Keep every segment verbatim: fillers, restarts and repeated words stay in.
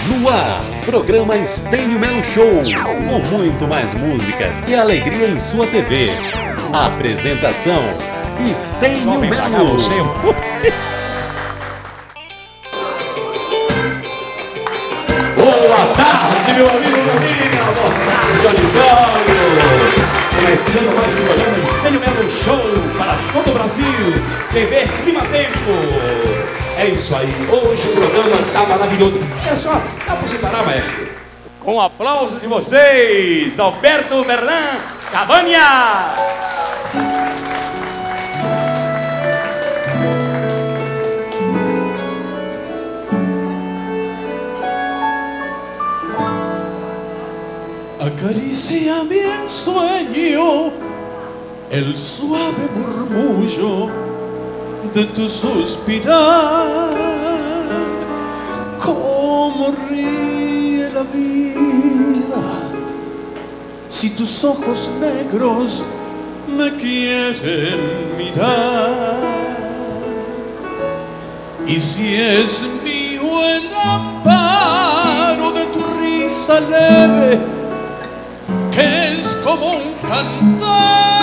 No ar, programa Estênio Melo Show, com muito mais músicas e alegria em sua T V. Apresentação, Estênio Melo. Boa tarde, meu amigo, minha amiga, boa tarde, Olivório. Começando mais um programa Estênio Melo Show para todo o Brasil, T V Clima Tempo. É isso aí, hoje o programa tá maravilhoso. É só, dá pra você parar, maestro? Com aplausos de vocês, Alberto Berlan Cabanhas. Acaricia mi ensueño el suave murmullo de tu suspirar. Cómo ríe la vida si tus ojos negros me quieren mirar. Y si es mío el amparo de tu risa leve, que es como un cantar,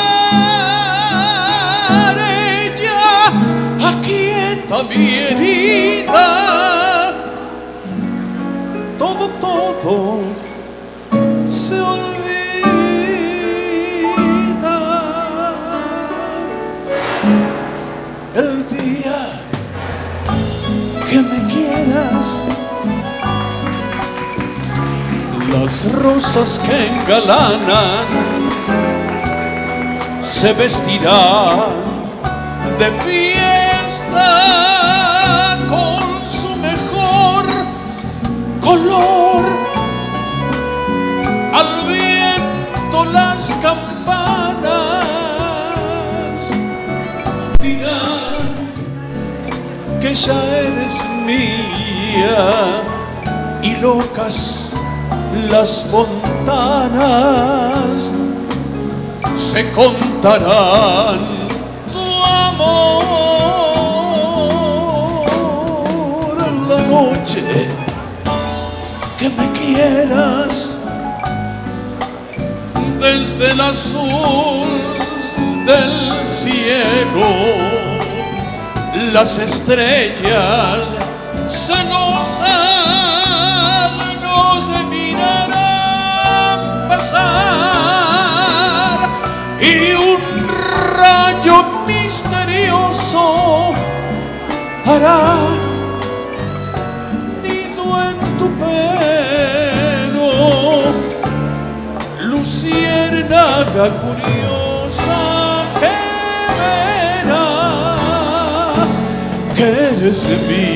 ella aquieta mi herida. Todo, todo se olvida. El día que me quieras, las rosas que engalanan se vestirán de fiesta con su mejor color. Al viento las campanas dirán que ya eres mía, y locas las fontanas se contarán tu amor. En la noche que me quieras, desde el azul del cielo las estrellas celosas nos mirarán pasar, y un rayo misterioso hará nido en tu pelo. Luciérnaga curiosa que verá que eres de mí.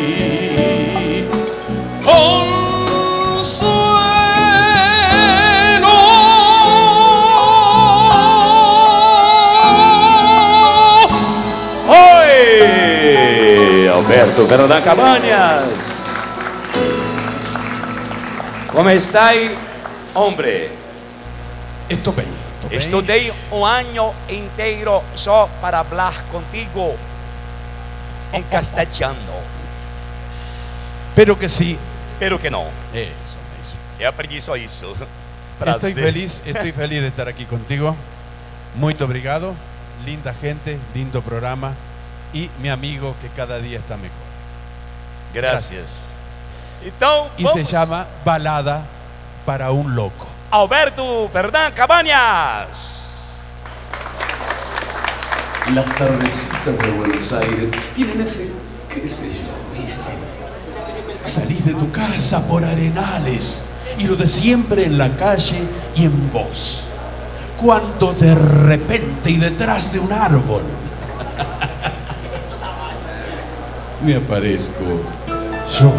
Alberto Berlan Cabanhas. Como está aí, hombre? Estou bem, estou bem. Estudei um ano inteiro só para falar contigo em castelhano. Pero que sim. Pero que não. Isso mesmo. Eu aprendi só isso. Estoy feliz, estoy feliz de estar aquí contigo. Muito obrigado. Linda gente, lindo programa. Y mi amigo que cada día está mejor. Gracias. Então, y vamos. se llama Balada para un Loco. Alberto Berlan Cabanhas. Las tardecitas de Buenos Aires tienen ese, qué sé yo, místico. Salís de tu casa por Arenales y lo de siempre en la calle y en vos. Cuando de repente y detrás de un árbol me aparezco yo.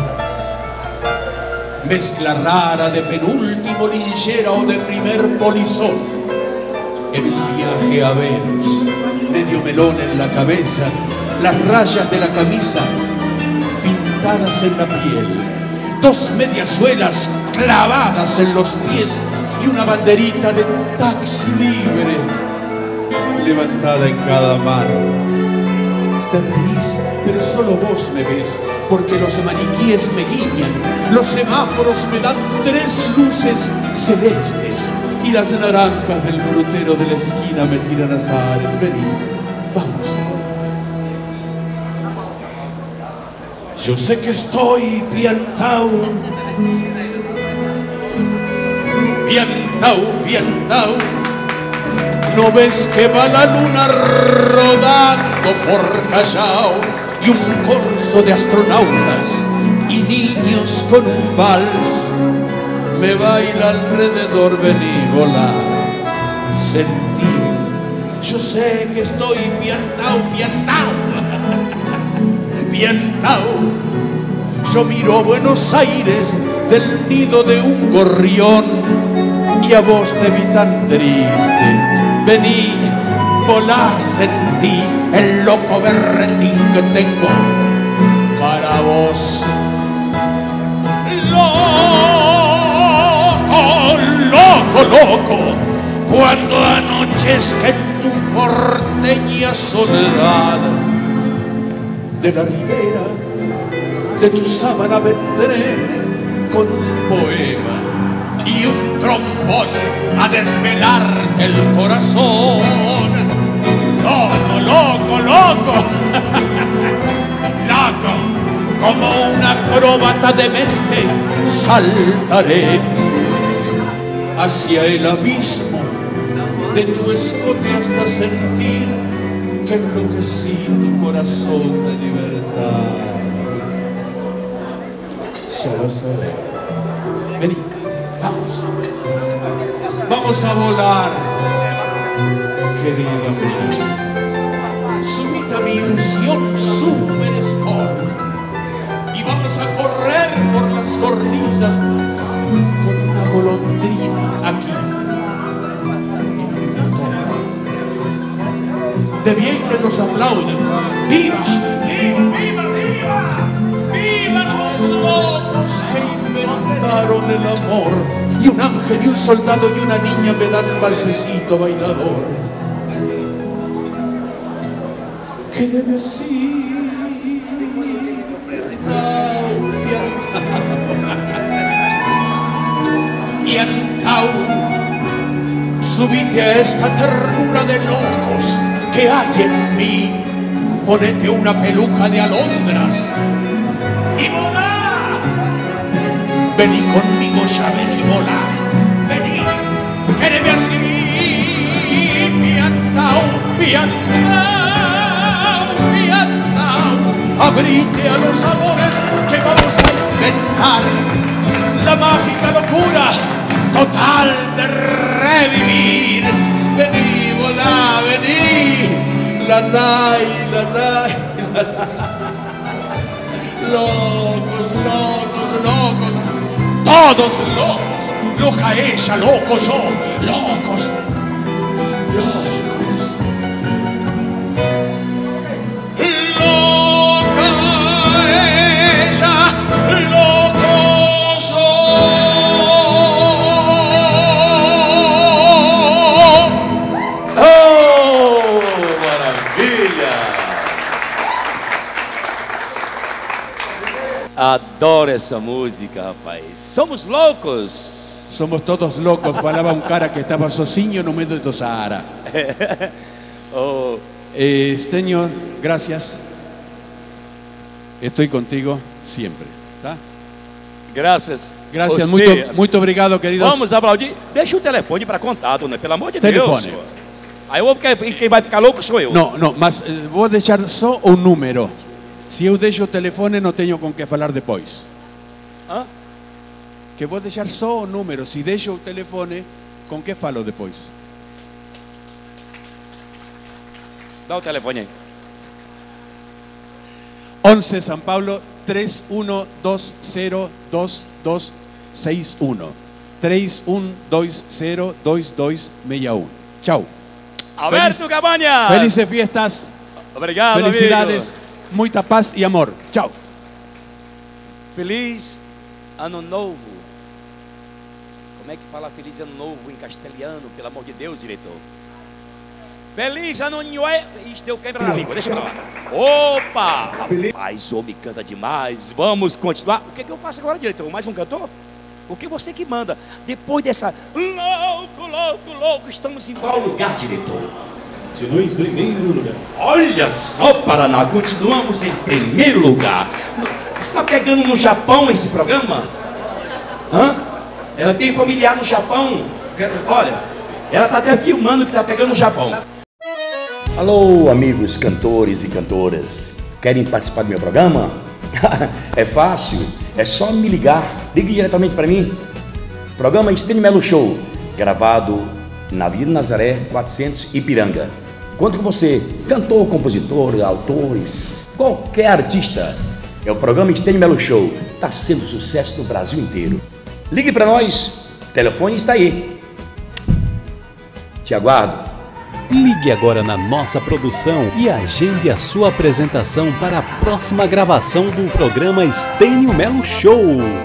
Mezcla rara de penúltimo linchera o de primer polizón. En el viaje a Venus, medio melón en la cabeza, las rayas de la camisa pintadas en la piel, dos mediasuelas clavadas en los pies y una banderita de taxi libre levantada en cada mano. Te reís, pero solo vos me ves, porque los maniquíes me guiñan, los semáforos me dan tres luces celestes y las naranjas del frutero de la esquina me tiran azares. Vení, vamos a comer. Yo sé que estoy piantao, piantao, piantao. ¿No ves que va la luna rodando por Callao y un corso de astronautas y niños con un vals me baila alrededor? Vení, volá, sentí. Yo sé que estoy piantao, piantao, piantao. Yo miro a Buenos Aires del nido de un gorrión y a vos te vi tan triste. Vení, volá, sentí el loco berretín que tengo para vos. Loco, loco, loco, cuando anochezca en tu porteña soledad, de la ribera de tu sábana vendré con un poema y un trombón a desvelarte el corazón. Loco, loco, loco, loco, como un acróbata demente saltaré hacia el abismo de tu escote hasta sentir que enloquecí tu corazón de libertad. Ya lo sabes. Vení. Vamos, vamos a volar, querida mía. Subite a mi ilusión super sport y vamos a correr por las cornisas con una golondrina aquí. De bien que nos aplauden. ¡Viva! ¡Viva, viva, viva! ¡Viva los locos que inventaron el amor! Y un ángel y un soldado y una niña me dan un balsecito bailador. Quédeme así, piantao, piantao, piantao. Subite a esta ternura de locos que hay en mí. Ponete una peluca de alondras y volá. Vení conmigo ya, vení, volá. Vení, quédeme así, piantao, piantao, piantao. Abrite a los amores que vamos a inventar la mágica locura total de revivir. Vení, volá, vení. La nai, la nai, la nai. Locos, locos, locos, todos locos. Loca ella, loco yo, locos, locos. Loca ella, loco yo. Adoro essa música, rapaz. Somos loucos. Somos todos locos, falaba un cara que estaba sozinho no medio do Sahara. Oh, Eh, Esteño, gracias. Estoy contigo siempre, tá? graças. Gracias, Você. muito, muito obrigado, queridos. Vamos aplaudir. Deixa o telefone para contato, né? Pelo amor de Telefone. Deus. Aí eu vou ficar, quem vai ficar louco sou eu. No, no, mas eh, vou deixar só o número. Se eu deixo o telefone, não tenho com que falar depois. Hã? Que vou deixar só o número. Se deixo o telefone, com que falo depois? Dá o telefone aí. once São Paulo três um dois zero dois dois seis um. três um dois zero dois dois seis um. Tchau. Alberto Cabanhas. Felices fiestas. Obrigado, Felicidades. amigo. Muita paz e amor. Tchau. Feliz Ano Novo. Como é que fala Feliz Ano Novo em castelhano, pelo amor de Deus, diretor? Feliz ano novo. Ixi, deu quebra na língua, deixa pra lá. Opa! Rapaz, homem canta demais. Vamos continuar. O que, que eu faço agora, diretor? Mais um cantor? Porque você que manda. Depois dessa louco, louco, louco, estamos em qual lugar, diretor? Continua em primeiro lugar. Olha só, Paraná, continuamos em primeiro lugar. Está pegando no Japão esse programa? Hã? Ela tem familiar no Japão. Olha, ela está até filmando que está pegando no Japão. Alô, amigos cantores e cantoras. Querem participar do meu programa? É fácil, é só me ligar. Ligue diretamente para mim. Programa Estênio Melo Show, gravado na Avenida Nazaré quatrocentos, Ipiranga. Conto com você, cantor, compositor, autores, qualquer artista. É o programa Estênio Melo Show. Está sendo sucesso no Brasil inteiro. Ligue para nós, o telefone está aí. Te aguardo. Ligue agora na nossa produção e agende a sua apresentação para a próxima gravação do programa Estênio Melo Show.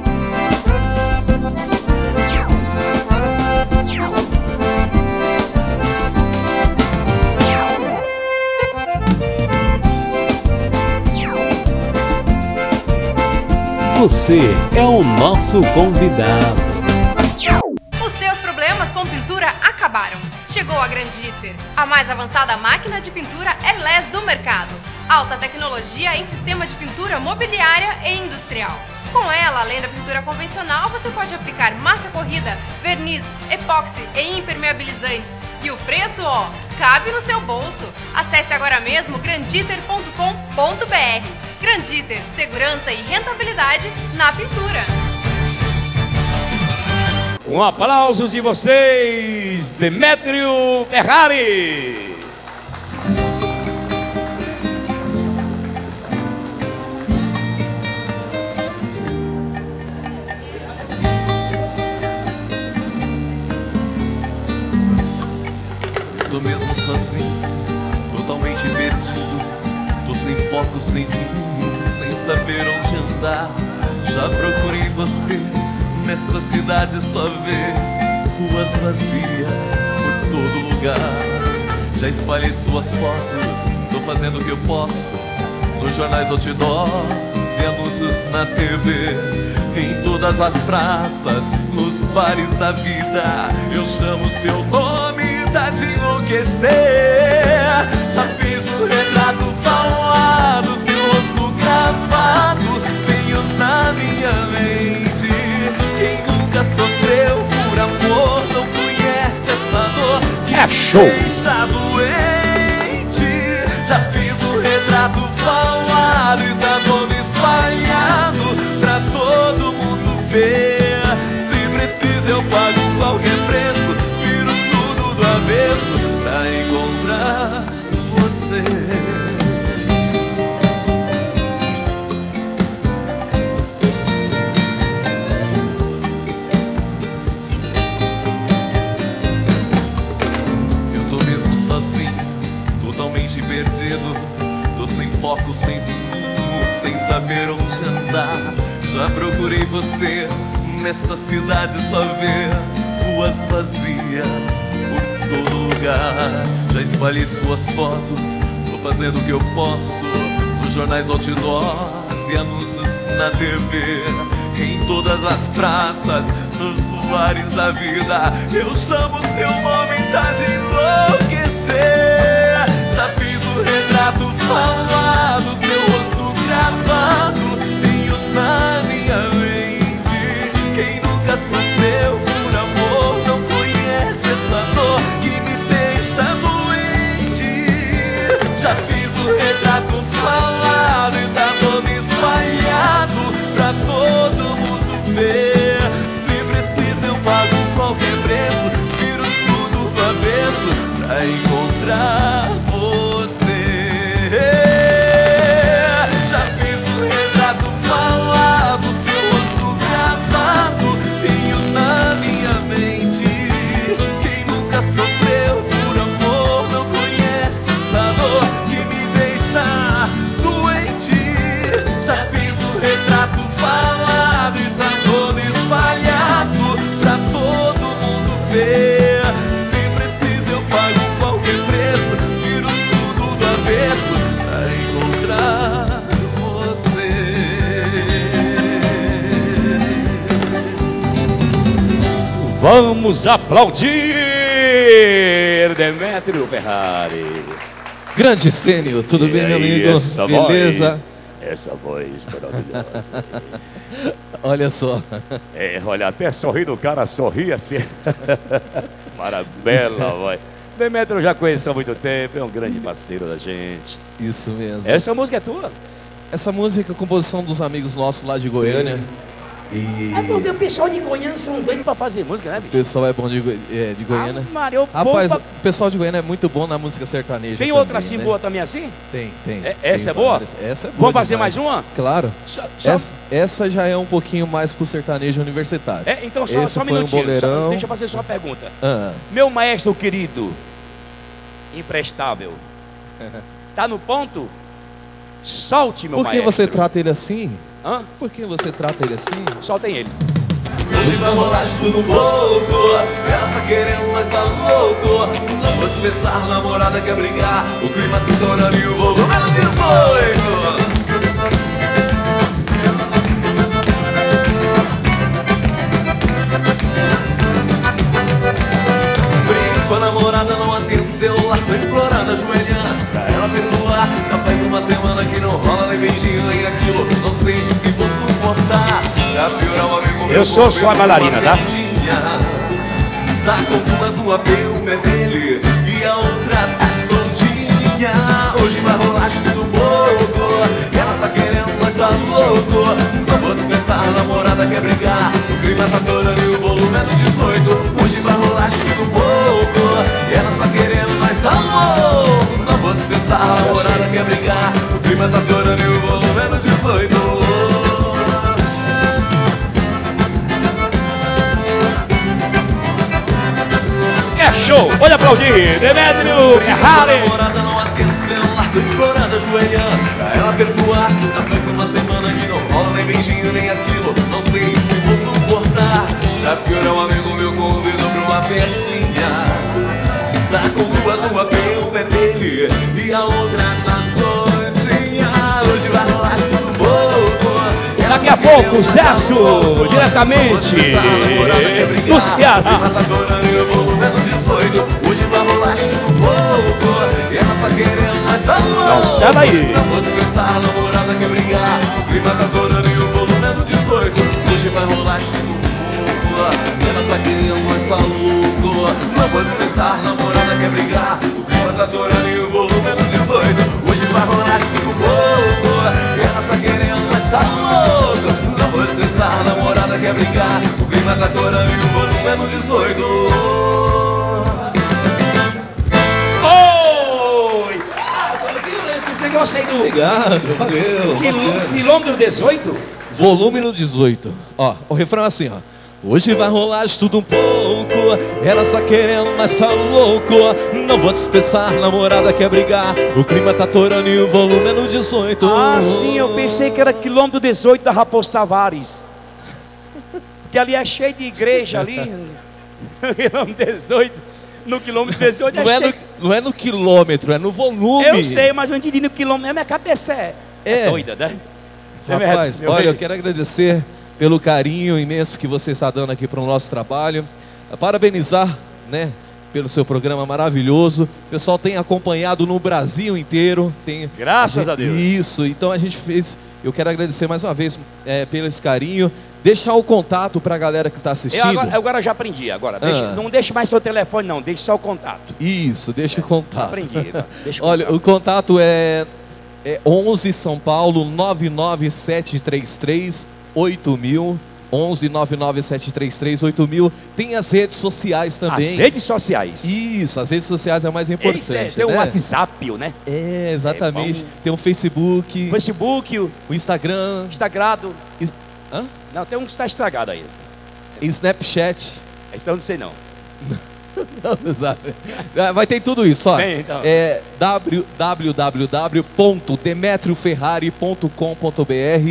Você é o nosso convidado. Os seus problemas com pintura acabaram. Chegou a Granditer, a mais avançada máquina de pintura L E S do mercado. Alta tecnologia em sistema de pintura mobiliária e industrial. Com ela, além da pintura convencional, você pode aplicar massa corrida, verniz, epóxi e impermeabilizantes. E o preço, ó, cabe no seu bolso. Acesse agora mesmo granditer ponto com ponto br. Granditer, segurança e rentabilidade na pintura. Um aplauso de vocês, Demétrio Ferrari. Tô mesmo sozinho, totalmente perdido. Tô sem foco, sem rumo, sem saber onde andar. Já procurei você nesta cidade, só ver ruas vazias por todo lugar. Já espalhei suas fotos, tô fazendo o que eu posso, nos jornais, outdoors e anúncios na T V. Em todas as praças, nos bares da vida, eu chamo seu nome, tá de enlouquecer. Já fiz o retrato falado, seu rosto gravado, tenho na minha mente. Quem nunca sofreu por amor não conhece essa dor que é show. deixa doente. Já fiz o retrato falado e tá todo espalhado pra todo mundo ver. Se precisa eu pago qualquer preço, viro tudo do avesso pra encontrar você. Totalmente perdido, tô sem foco, sem rumo, sem saber onde andar. Já procurei você nesta cidade, só ver ruas vazias por todo lugar. Já espalhei suas fotos, tô fazendo o que eu posso, nos jornais, outdoors e anúncios na T V. Em todas as praças, nos bares da vida, eu chamo seu nome, tá de enlouquecer. Já fiz o retrato falado, seu rosto gravado, tenho na minha mente. Quem nunca sofreu por amor não conhece essa dor que me deixa doente. Já fiz o retrato falado e tá todo espalhado pra todo mundo ver. Se precisa eu pago qualquer preço, viro tudo do avesso pra encontrar você. Já fiz o retrato falado, seu rosto gravado, tenho na minha mente. Quem nunca sofreu por amor não conhece essa dor que me deixa doente. Já fiz o retrato falado e tá todo Vamos aplaudir Demétrio Ferrari. Grande Estênio, tudo E bem, meu aí, amigo? essa Beleza? Voz, essa voz maravilhosa. Olha só. É, olha, até sorri do cara, sorri assim. Maravilha, voz. Demétrio eu já conheço há muito tempo, é um grande parceiro da gente. Isso mesmo. Essa música é tua? Essa música é composição dos amigos nossos lá de Goiânia. E... É porque o pessoal de Goiânia são doidos pra fazer música, né, O bicho? pessoal é bom de, Goi- é, de Goiânia. Ah, Maria, o Rapaz, povo- o pessoal de Goiânia é muito bom na música sertaneja. Tem também, outra assim né? boa também assim? Tem, tem. É- tem essa é boa? várias. Essa é boa. Vamos fazer demais. mais uma? Claro. Só- só- Essa, essa já é um pouquinho mais pro sertanejo universitário. É, então só, Esse só um foi um minutinho. só- boleirão. deixa eu fazer só uma pergunta. Ah. Meu maestro querido, imprestável, tá no ponto? Solte, meu Por que maestro. você trata ele assim? Hã? Por que você trata ele assim? Soltem ele. Hoje vai rolar de tudo um pouco. Ela tá querendo, mas tá louco. Não vou dispensar, namorada quer brigar. O clima tá estourando e o volume é no dezoito. Briga com a namorada, não atende o celular. Tô implorando, ajoelhando pra ela perdoar. Já faz uma semana que não rola nem beijinho nem aquilo. Não sei se vou suportar. Já piorar um amigo meu. Eu sou só a bailarina, tá? Tá com duas no apelo, é dele. E a outra tá soltinha. Hoje vai rolar de tudo pouco. Ela está querendo, mas tá louco. Não vou dispensar, a namorada quer brigar. O clima tá adorando e o volume é no dezoito. Hoje vai rolar de tudo pouco. Ela está querendo, mas tá louco. Não vou dispensar, a namorada quer brigar. O clima tá adorando e o volume é no dezoito. É show! Pode aplaudir! Demétrio Ferrari! Namorada não atende o celular, tô implorando, ajoelhando pra ela perdoar. Já faz uma semana que não rola nem beijinho nem aquilo. Não sei se vou suportar. Já piorar um amigo meu convido pra uma festinha. Tá com duas no apelo, o pé dele e a outra tá soltinha. Hoje vai rolar tudo pouco. Daqui a pouco, Zesso, diretamente do Ceará. Hoje vai rolar tudo pouco. E ela tá querendo, mas tá louco. Não, sai daí. Não vou dispensar, a namorada quer brigar. O clima tá adorando e o volume é no dezoito. Hoje vai rolar tudo pouco. E ela tá querendo, mas tá louco. Não vou dispensar, a namorada quer brigar. O clima tá adorando e o volume é no dezoito. Hoje vai rolar tudo pouco. E ela tá querendo, mas tá louco. Não vou dispensar, a namorada quer brigar. O clima tá adorando e o volume é no dezoito. Oi! Esse negócio aí do Obrigado, valeu. quilô- quilômetro dezoito? Volume no dezoito. Ó, o refrão é assim, ó. Hoje vai rolar de tudo um pouco. Ela está querendo, mas tá louco. Não vou dispensar, namorada quer brigar. O clima tá torando e o volume é no dezoito. Ah, sim, eu pensei que era quilômetro dezoito da Raposo Tavares. Porque ali é cheio de igreja ali. Quilômetro dezoito. No quilômetro dezoito Não é, cheio. no, não é no quilômetro, é no volume. Eu sei, mas eu entendi no quilômetro. Minha cabeça é, é. É. doida, né? Rapaz, Meu olha, bem. eu quero agradecer pelo carinho imenso que você está dando aqui para o nosso trabalho. Parabenizar, né, pelo seu programa maravilhoso. O pessoal tem acompanhado no Brasil inteiro. Tem, Graças gente- a Deus. Isso, então a gente fez. Eu quero agradecer mais uma vez é, pelo esse carinho. Deixar o contato para a galera que está assistindo. Eu agora, agora eu já aprendi. Agora, deixa- Ah. não deixe mais seu telefone, não. Deixe só o contato. Isso, deixa o contato. Aprendi. Agora. Deixa o Olha, contato. o contato é, é onze São Paulo nove nove sete três três oito mil. onze nove nove sete três três oito mil. Tem as redes sociais também. As redes sociais. Isso, as redes sociais é o mais importante. Isso é, tem o né? WhatsApp, né? É, exatamente. É bom. Tem o Facebook, O Facebook, o o Instagram, Instagram. is- hã? Não, tem um que está estragado aí. Snapchat. Esse eu não sei não. Não, não sabe. Ah, Vai ter tudo isso, ó. Tem, então. É w w w ponto demetrio ferrari ponto com ponto b r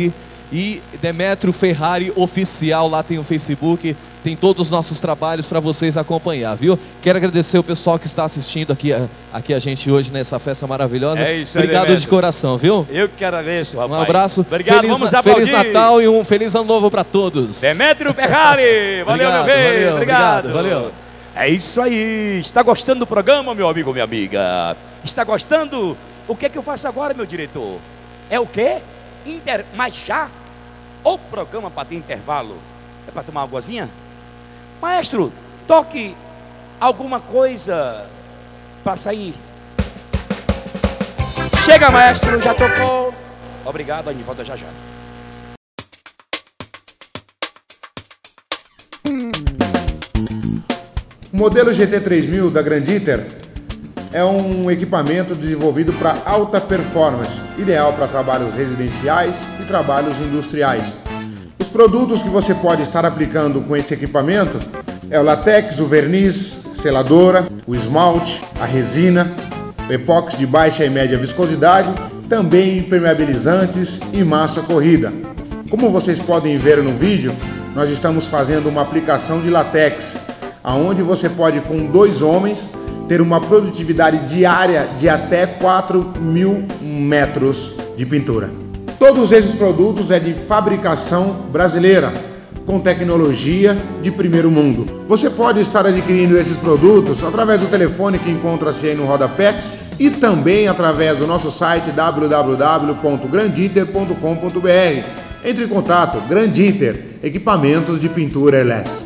E Demetrio Ferrari Oficial, lá tem o Facebook, tem todos os nossos trabalhos para vocês acompanhar, viu? Quero agradecer o pessoal que está assistindo aqui a, aqui a gente hoje nessa festa maravilhosa. É isso aí, obrigado Demetrio. de coração, viu? Eu que agradeço, rapaz. Um abraço. Obrigado, feliz, vamos na, aplaudir. Feliz Natal e um feliz ano novo para todos. Demetrio Ferrari, valeu, Obrigado, meu bem, valeu, obrigado. obrigado, valeu. É isso aí, está gostando do programa, meu amigo, minha amiga? Está gostando? O que é que eu faço agora, meu diretor? É o quê? Inter... Mas já? O programa para ter intervalo? É para tomar uma águazinha? Maestro, toque alguma coisa para sair. Chega, maestro, já tocou. Obrigado, a gente volta já já. O modelo G T três mil da Granditer é um equipamento desenvolvido para alta performance, ideal para trabalhos residenciais e trabalhos industriais. Os produtos que você pode estar aplicando com esse equipamento é o látex, o verniz, seladora, o esmalte, a resina, o epóxi de baixa e média viscosidade, também impermeabilizantes e massa corrida. Como vocês podem ver no vídeo, nós estamos fazendo uma aplicação de látex, onde você pode, com dois homens, ter uma produtividade diária de até quatro mil metros de pintura. Todos esses produtos é de fabricação brasileira, com tecnologia de primeiro mundo. Você pode estar adquirindo esses produtos através do telefone que encontra-se aí no rodapé e também através do nosso site w w w ponto granditer ponto com ponto b r. Entre em contato, Granditer, equipamentos de pintura airless.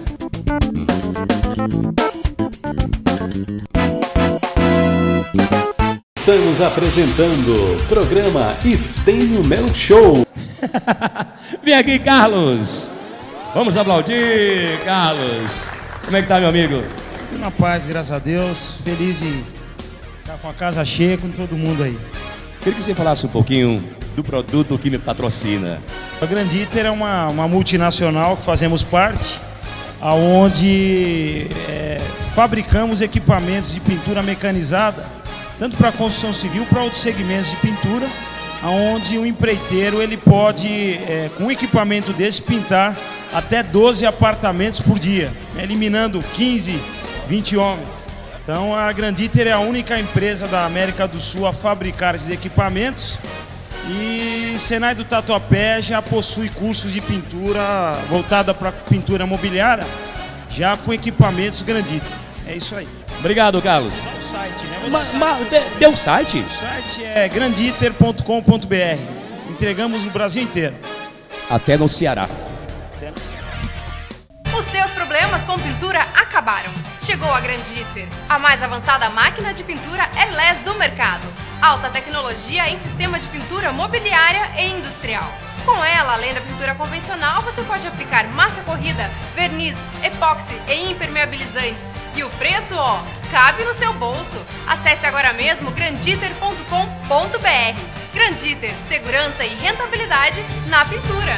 Estamos apresentando o programa Estênio Melo Show. Vem aqui, Carlos. Vamos aplaudir, Carlos. Como é que tá, meu amigo? Tudo na paz, graças a Deus. Feliz de estar com a casa cheia, com todo mundo aí. Queria que você falasse um pouquinho do produto que me patrocina. A Granditer é uma, uma multinacional que fazemos parte, aonde é, fabricamos equipamentos de pintura mecanizada, tanto para a construção civil, para outros segmentos de pintura, onde o empreiteiro ele pode, é, com um equipamento desse, pintar até doze apartamentos por dia, né, eliminando quinze, vinte homens. Então a Granditer é a única empresa da América do Sul a fabricar esses equipamentos, e Senai do Tatuapé já possui cursos de pintura voltada para pintura mobiliária, já com equipamentos Granditer. É isso aí. Obrigado, Carlos. O site, né? Ma, ma, de, deu site? O site é granditer ponto com ponto b r. Entregamos no Brasil inteiro. Até no Ceará. Até no Ceará. Os seus problemas com pintura acabaram. Chegou a Granditer, a mais avançada máquina de pintura airless do mercado. Alta tecnologia em sistema de pintura mobiliária e industrial. Com ela, além da pintura convencional, você pode aplicar massa corrida, verniz, epóxi e impermeabilizantes. E o preço, ó, cabe no seu bolso. Acesse agora mesmo granditer ponto com ponto b r. Granditer, segurança e rentabilidade na pintura.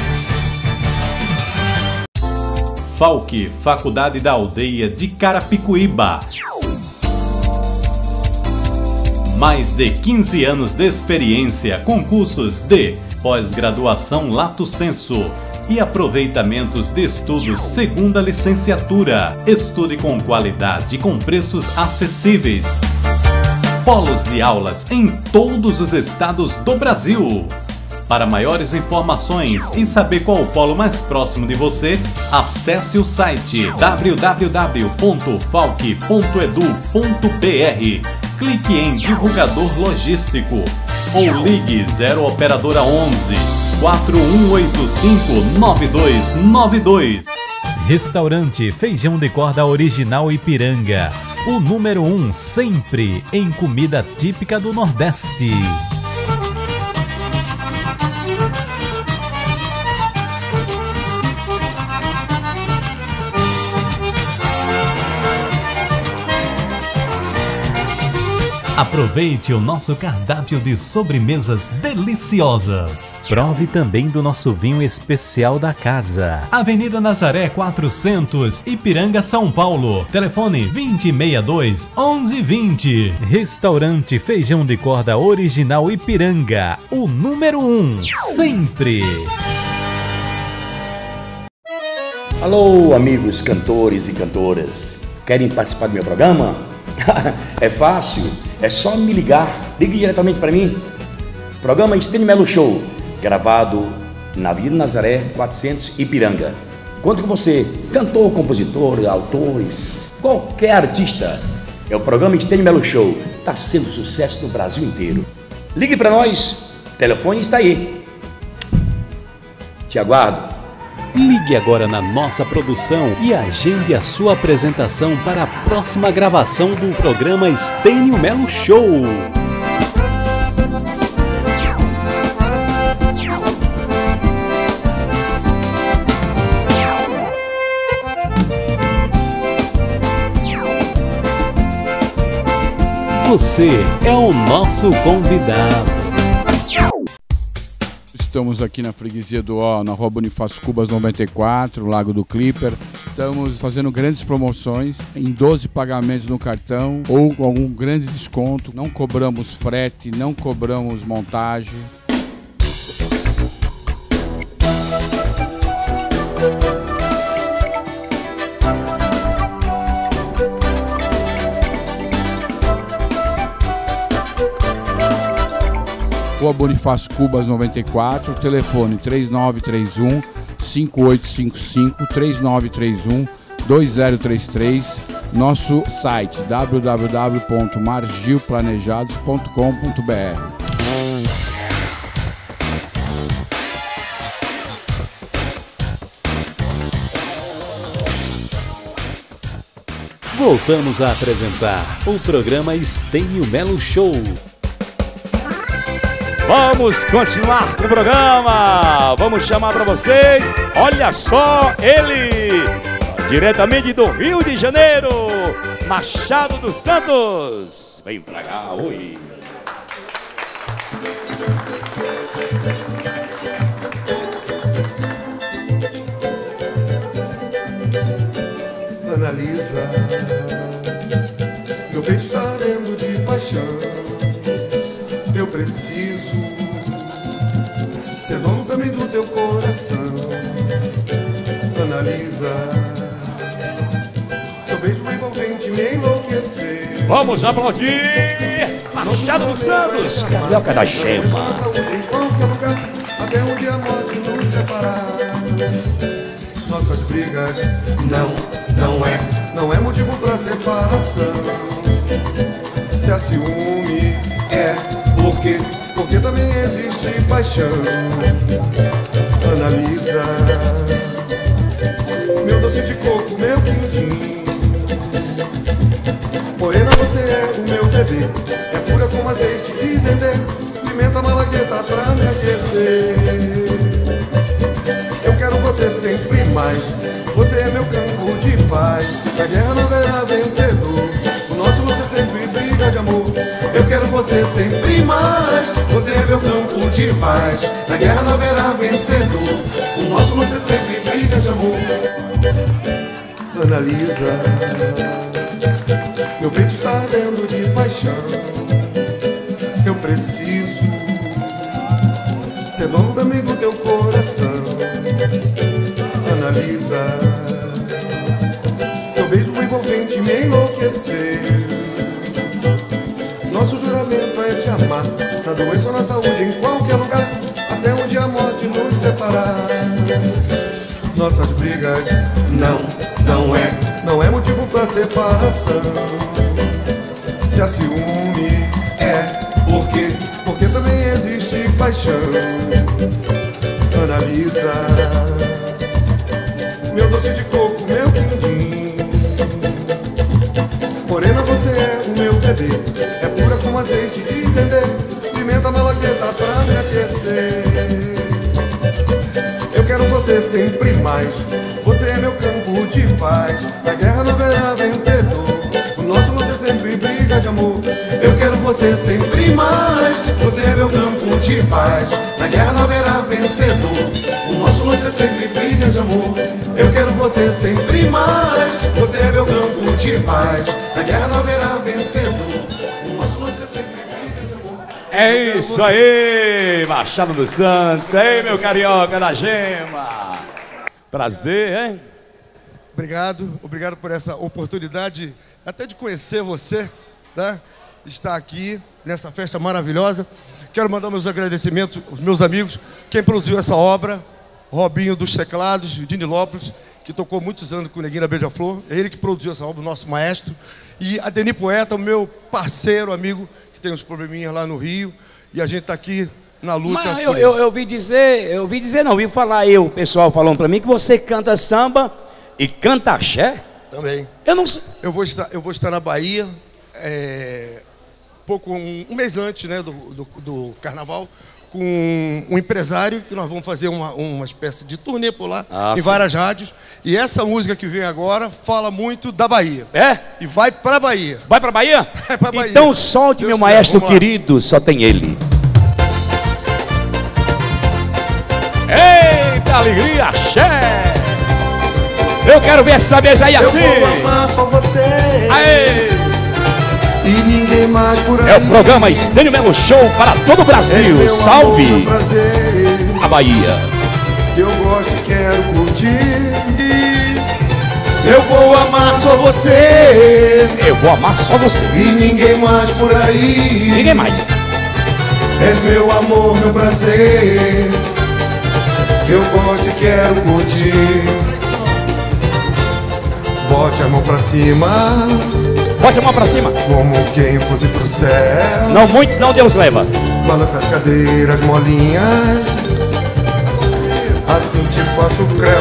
F A U C, Faculdade da Aldeia de Carapicuíba. Mais de quinze anos de experiência com cursos de pós-graduação Lato Sensu e aproveitamentos de estudos segunda licenciatura. Estude com qualidade e com preços acessíveis. Polos de aulas em todos os estados do Brasil. Para maiores informações e saber qual o polo mais próximo de você, acesse o site w w w ponto falc ponto edu ponto b r. Clique em divulgador logístico ou ligue zero operadora onze, quatro um oito cinco, nove dois nove dois. Restaurante Feijão de Corda Original Ipiranga. O número um sempre em comida típica do Nordeste. Aproveite o nosso cardápio de sobremesas deliciosas. Prove também do nosso vinho especial da casa. Avenida Nazaré quatrocentos, Ipiranga, São Paulo. Telefone vinte e sessenta e dois, onze vinte. Restaurante Feijão de Corda Original Ipiranga, o número um, sempre. Alô, amigos cantores e cantoras. Querem participar do meu programa? É fácil, é só me ligar. Ligue diretamente para mim. Programa Estênio Melo Show, gravado na Avenida Nazaré quatrocentos, Ipiranga. Conto com você, cantor, compositor, autores, qualquer artista. É o programa Estênio Melo Show, está sendo sucesso no Brasil inteiro. Ligue para nós, o telefone está aí. Te aguardo. Ligue agora na nossa produção e agende a sua apresentação para a próxima gravação do programa Estênio Melo Show. Você é o nosso convidado. Estamos aqui na freguesia do Ó, na Rua Bonifácio Cubas noventa e quatro, Lago do Clipper. Estamos fazendo grandes promoções em doze pagamentos no cartão ou com algum grande desconto. Não cobramos frete, não cobramos montagem. Rua Bonifácio Cubas noventa e quatro, telefone três nove três um, cinco oito cinco cinco, três nove três um, dois zero três três, nosso site w w w ponto margil planejados ponto com ponto b r. Voltamos a apresentar o programa Estênio Melo Show. Vamos continuar com o programa. Vamos chamar para vocês. Olha só ele, diretamente do Rio de Janeiro, Machado dos Santos. Vem pra cá, oi. Analisa, meu peito está ardendo de paixão. Eu preciso ser dono também do teu coração. Analisa, seu beijo envolvente me enlouquecer. Vamos aplaudir Machado dos Santos, Carioca da Gema. Em qualquer lugar, até onde a morte nos separar. Nossas brigas não, não é, não é motivo pra separação. Se há ciúme é porque, porque também existe paixão. Analisa, meu doce de coco, meu quindim. Morena, você é o meu bebê, é pura como azeite de dendê, pimenta malagueta pra me aquecer. Eu quero você sempre mais, você é meu campo de paz. Na guerra não haverá vencedor, o nosso você sempre briga de amor. Eu quero você sempre mais, você é meu campo de paz. Na guerra não haverá vencedor, o nosso você sempre briga de amor. Analisa, meu peito está ardendo de paixão. Eu preciso ser dono também do teu coração. Analisa, seu beijo envolvente me enlouquecer. Nosso juramento é te amar, na doença ou na saúde, em qualquer lugar, até onde a morte nos separar. Nossas brigas não, não é, não é motivo pra separação. Se há ciúme é porque, porque também existe paixão. Analisa, meu doce de coco, meu quindim. Morena, você é o meu bebê, é pura como azeite de dendê, pimenta malagueta pra me aquecer. Eu quero você sempre mais, você é meu campo de paz. Na guerra não haverá vencedor, o nosso você sempre briga de amor. Eu quero você sempre mais. Você é meu campo de paz. Na guerra não haverá vencedor. O nosso lance é sempre briga de amor. Eu quero você sempre mais. Você é meu campo de paz. Na guerra não haverá vencedor. O nosso lance é sempre briga de amor. É isso aí, Machado dos Santos. Ei, meu carioca da gema. Prazer, hein? Obrigado, obrigado por essa oportunidade, até de conhecer você, tá? Estar aqui nessa festa maravilhosa. Quero mandar meus agradecimentos aos meus amigos, quem produziu essa obra, Robinho dos Teclados, de Nilópolis, que tocou muitos anos com o Neguinho da Beija-Flor, é ele que produziu essa obra, o nosso maestro, e a Deni Poeta, o meu parceiro, amigo, que tem uns probleminhas lá no Rio, e a gente está aqui na luta. Mas eu, eu, eu ouvi dizer, eu ouvi dizer não, ouvi falar eu, o pessoal falando para mim, que você canta samba e canta axé? Também. Eu não sei. Eu vou estar, eu vou estar na Bahia, é, pouco, um, um mês antes, né, do, do, do carnaval, com um empresário, que nós vamos fazer uma, uma espécie de turnê por lá, Ah, em sim. várias rádios. E essa música que vem agora fala muito da Bahia. É? E vai pra Bahia. Vai pra Bahia? Vai pra Bahia. Então solte, Deus meu quiser, maestro vamos lá. querido, só tem ele. Eita, alegria, axé! Eu quero ver essa mesa aí assim. Eu vou amar só você. Aê! E ninguém mais por aí. É o programa Estênio Melo Show para todo o Brasil. És meu Salve! amor, meu prazer. A Bahia. Eu gosto e quero curtir. Eu vou amar só você. Eu vou amar só você. E ninguém mais por aí. Ninguém mais. És meu amor, meu prazer. Eu gosto e quero curtir. Bote a mão pra cima. Bote a mão pra cima. Como quem fosse pro céu. Não muitos, não Deus leva. Balança as cadeiras molinhas. Assim te faço creu.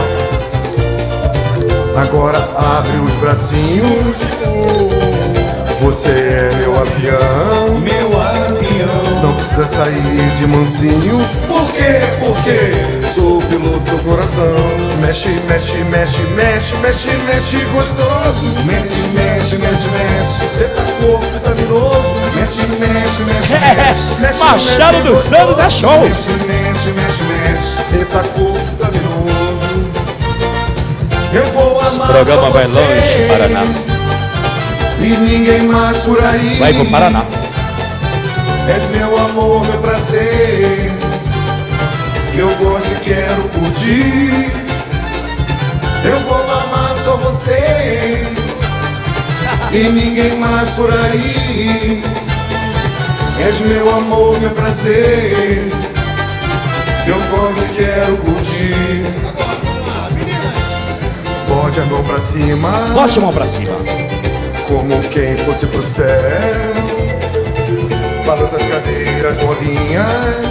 Agora abre os bracinhos. Você é meu avião. Meu avião. Não precisa sair de mansinho. Por quê? Porque sou o piloto do coração. Mexe, mexe, mexe, mexe, mexe, mexe gostoso. Mexe, mexe, mexe, mexe. Eita corpo vitaminoso. Mexe, mexe, mexe, mexe. Mexe, Machado mexe, dos Santos é gostoso. show. Mexe, mexe, mexe, mexe. Eita corpo vitaminoso. Eu vou amar Programa só vai você. longe, Paraná. E ninguém mais por aí. Vai pro Paraná. És meu amor, meu prazer. Que eu gosto e quero curtir. Eu vou amar só você. E ninguém mais por aí. És meu amor, meu prazer. Que eu gosto e quero curtir. Bote a mão pra cima. Bote a mão pra cima. Como quem fosse pro céu. Balança as cadeiras molinhas.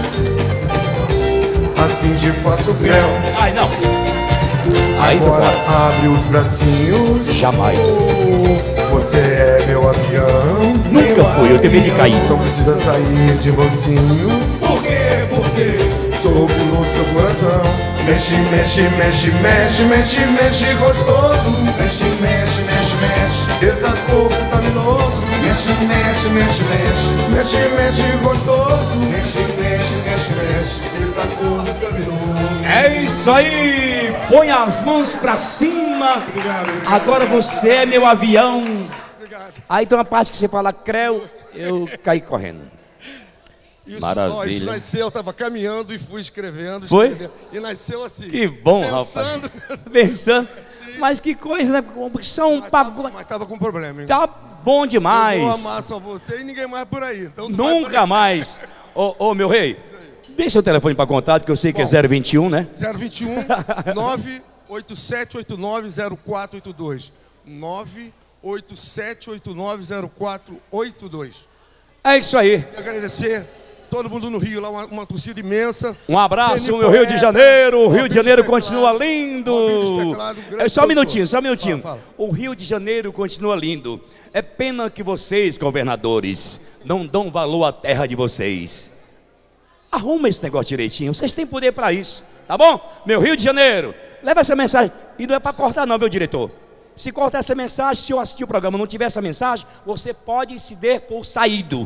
Assim te faço creu. Ai, não. Aí tô Agora fora. abre os bracinhos. Jamais. Você é meu avião. Nunca fui, eu tenho medo de cair. Não precisa sair de mansinho. Por quê? Porque sou o piloto do coração. Mexe, mexe, mexe, mexe, mexe, mexe gostoso. Mexe, mexe, mexe, mexe. Eita corpo vitaminoso. Mexe, mexe, mexe, mexe. Mexe, mexe gostoso. Mexe, mexe, mexe, mexe. Eita corpo vitaminoso. É isso aí. Põe as mãos pra cima. Obrigado, obrigado. Agora você é meu avião. Aí tem uma parte que você fala creu, eu caí correndo. Isso, Maravilha. Ó, isso nasceu, eu estava caminhando e fui escrevendo, Foi? escrevendo. E nasceu assim. Que bom, pensando, rapaz. Pensando. Mas que coisa, né? São pagode. Mas estava com problema, hein? Tá bom demais. Eu vou amar só você e ninguém mais por aí. Então tu vai por Nunca aí. mais. Ô, ô, meu rei, dê seu telefone para contato, que eu sei que é zero vinte e um, né? zero vinte e um, nove oito sete oito nove zero quatro oito dois. nove oito sete oito nove zero quatro oito dois. É isso aí. Quero agradecer todo mundo no Rio, lá uma, uma torcida imensa. Um abraço, Deni meu Rio de Poeta, Janeiro. O Rio Robinho de Janeiro Teclado, continua lindo. Robinho Teclado, grande É só um produtor. minutinho, só um minutinho. Fala, fala. O Rio de Janeiro continua lindo. É pena que vocês, governadores, não dão valor à terra de vocês. Arruma esse negócio direitinho. Vocês têm poder para isso, tá bom? Meu Rio de Janeiro, leva essa mensagem. E não é para cortar não, meu diretor. Se cortar essa mensagem, se eu assistir o programa e não tiver essa mensagem, você pode se dar por saído.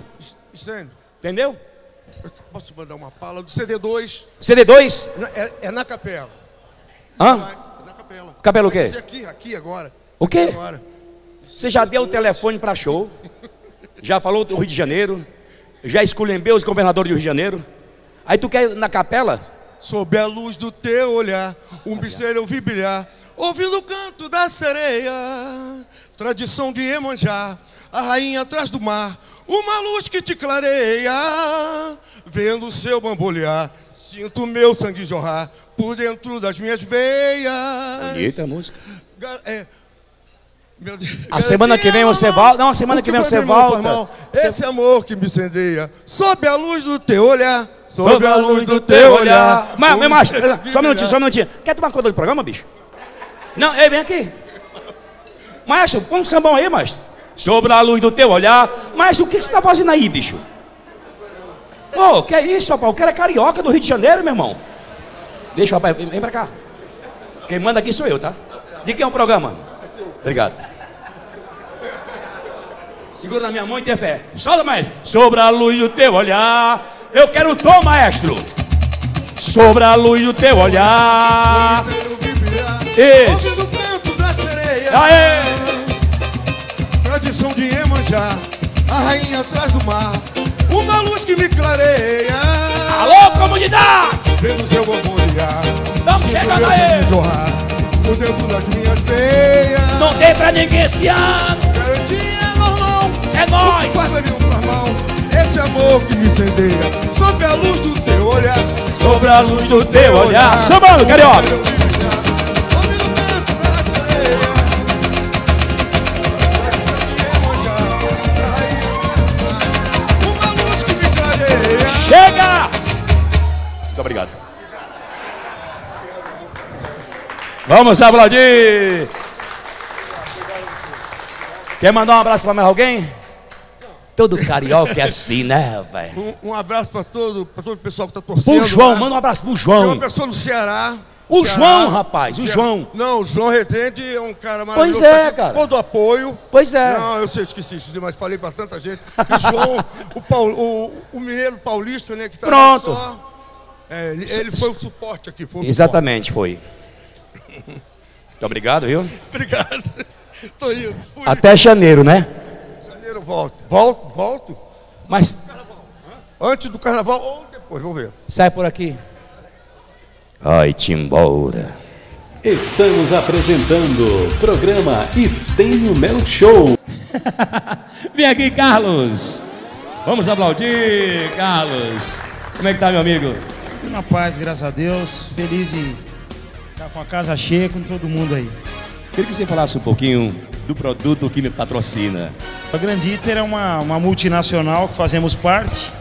Estênio. Entendeu? Eu posso mandar uma pala do C D dois. C D dois? É, é na capela. Hã? É na capela. Capela o quê? Vai dizer Aqui, aqui agora. O quê? Aqui agora. Você já deu o telefone para show? Já falou do Rio de Janeiro? Já esculhambeu os governadores do Rio de Janeiro? Aí tu quer ir na capela? Sob a luz do teu olhar, um bisteiro eu vi brilhar, ouvindo o canto da sereia, tradição de Iemanjá, a rainha atrás do mar, uma luz que te clareia, vendo o seu bambolear, sinto meu sangue jorrar por dentro das minhas veias. Bonita a música. É, meu Deus. A semana que vem você volta. Não, a semana que vem você volta. Esse amor que me incendeia, sob a luz do teu olhar. Sob a luz do teu olhar. Mas, meu macho, só um minutinho, só um minutinho. Quer tomar conta do programa, bicho? Não, ei, vem aqui. Maestro, põe um sambão aí, maestro. Sobre a luz do teu olhar. Maestro, o que você tá fazendo aí, bicho? Ô, oh, que é isso, rapaz? O cara é carioca do Rio de Janeiro, meu irmão. Deixa, rapaz, vem pra cá. Quem manda aqui sou eu, tá? De quem é o programa? Obrigado. Segura na minha mão e tenha fé. Solta, maestro. Sobre a luz do teu olhar. Eu quero o tom, maestro. Sobre a luz do teu olhar. Isso. Ouvindo o canto da sereia. Aê! Tradição de Iemanjá, a rainha atrás do mar, uma luz que me clareia. Alô, comunidade! Vendo seu bambolear. Estamos chegando aí! Jorrar por dentro das minhas veias. Não tem pra ninguém esse ano. Garantia é normal. É nóis. Faz pra mim um normal. Esse amor que me incendeia, sob a luz do teu olhar. Sobre a luz do teu olhar. Chamando, carioca! Chega! Muito obrigado. Vamos aplaudir. Quer mandar um abraço para mais alguém? Todo carioca é assim, né, velho? Um, um abraço para todo, para todo o pessoal que está torcendo. O João, né? manda um abraço pro João. Tem uma pessoa no Ceará. O Ceará, João, rapaz, o Ceará. João. Não, o João Rezende é um cara maravilhoso. Pois é, tá aqui, cara. Todo apoio. Pois é. Não, eu sei, esqueci, esqueci, mas falei para tanta gente. O João, o, Paul, o, o mineiro paulista, né, que tá Pronto. Só, é, ele, ele foi o suporte aqui. Foi o Exatamente, foi. Muito obrigado, viu? suporte. Obrigado. Tô indo. Fui. Até janeiro, né? Janeiro volto. Volto, volto. Mas... Antes do carnaval ou depois, vamos ver. Sai por aqui. Ai-te embora. Estamos apresentando o programa Estênio Melo Show. Vem aqui, Carlos. Vamos aplaudir, Carlos. Como é que tá, meu amigo? Tudo na paz, graças a Deus. Feliz de estar com a casa cheia, com todo mundo aí. Queria que você falasse um pouquinho do produto que me patrocina. A Granditer é uma, uma multinacional que fazemos parte,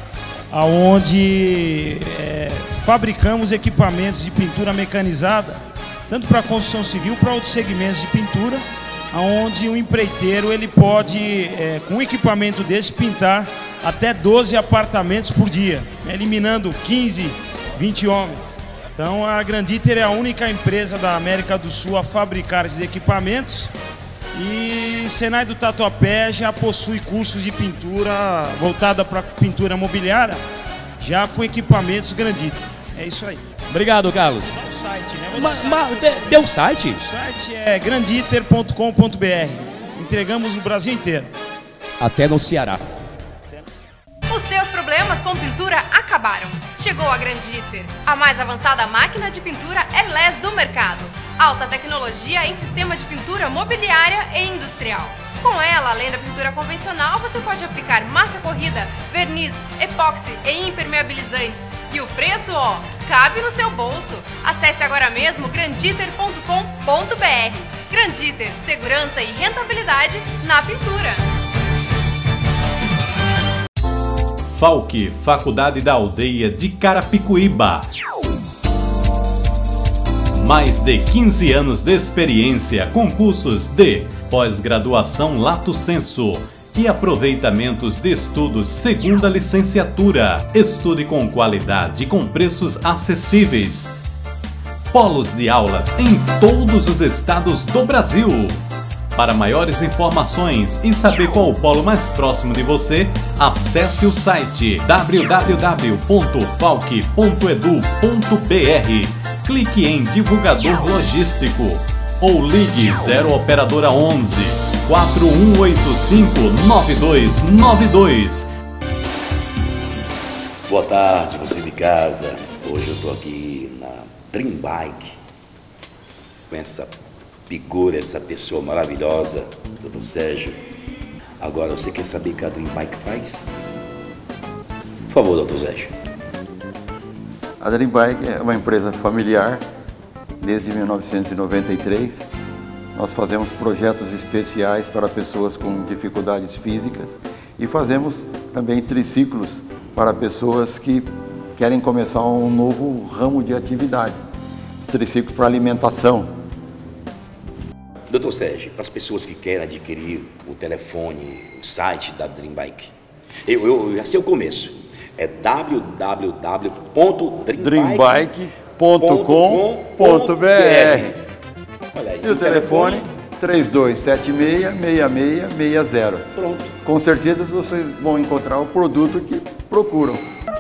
aonde é, fabricamos equipamentos de pintura mecanizada, tanto para construção civil, para outros segmentos de pintura, aonde o empreiteiro ele pode, é, com um equipamento desse, pintar até doze apartamentos por dia, né, eliminando quinze, vinte homens. Então a Granditer é a única empresa da América do Sul a fabricar esses equipamentos. E Senai do Tatuapé já possui cursos de pintura voltada para pintura mobiliária, já com equipamentos Granditer. É isso aí. Obrigado, Carlos. Dá o site, né? Ma, ma, deu o site? O site é granditer ponto com ponto br. Entregamos no Brasil inteiro. Até no Ceará. Os seus problemas com pintura acabaram. Chegou a Granditer, a mais avançada máquina de pintura L E S do mercado. Alta tecnologia em sistema de pintura mobiliária e industrial. Com ela, além da pintura convencional, você pode aplicar massa corrida, verniz, epóxi e impermeabilizantes. E o preço, ó, cabe no seu bolso. Acesse agora mesmo granditer ponto com ponto br. Granditer, segurança e rentabilidade na pintura. F A U C, Faculdade da Aldeia de Carapicuíba. Mais de quinze anos de experiência com cursos de pós-graduação Lato Sensu e aproveitamentos de estudos segunda licenciatura. Estude com qualidade e com preços acessíveis. Polos de aulas em todos os estados do Brasil. Para maiores informações e saber qual o polo mais próximo de você, acesse o site w w w ponto falck ponto edu ponto br, clique em Divulgador Logístico ou ligue zero Operadora onze, quatro um oito cinco, nove dois nove dois. Boa tarde, você de casa. Hoje eu estou aqui na Dream Bike com essa figura, essa pessoa maravilhosa, doutor Sérgio. Agora, você quer saber o que a Dream Bike faz? Por favor, doutor Sérgio. A Dream Bike é uma empresa familiar desde mil novecentos e noventa e três. Nós fazemos projetos especiais para pessoas com dificuldades físicas e fazemos também triciclos para pessoas que querem começar um novo ramo de atividade. Triciclos para alimentação. doutor Sérgio, para as pessoas que querem adquirir o telefone, o site da Dream Bike, eu, eu, já sei o começo. É w w w ponto dream bike ponto com ponto b r. E o telefone três dois sete seis, seis seis seis zero. Pronto. Com certeza vocês vão encontrar o produto que procuram.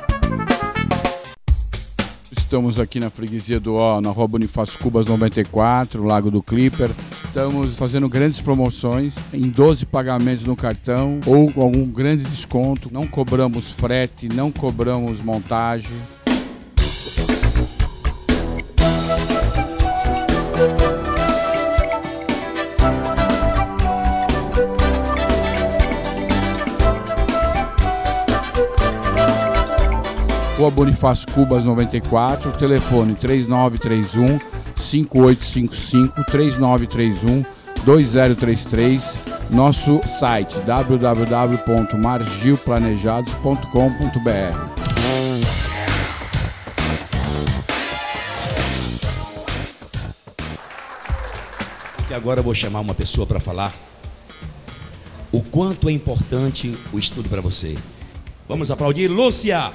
Estamos aqui na freguesia do Ó, na rua Bonifácio Cubas noventa e quatro, Lago do Clipper. Estamos fazendo grandes promoções em doze pagamentos no cartão ou com algum grande desconto. Não cobramos frete, não cobramos montagem. Rua Bonifácio Cubas noventa e quatro, telefone três nove três um, cinco oito cinco cinco, três nove três um, dois zero três três, nosso site w w w ponto margil planejados ponto com ponto b r. E agora eu vou chamar uma pessoa para falar o quanto é importante o estudo para você. Vamos aplaudir Lúcia!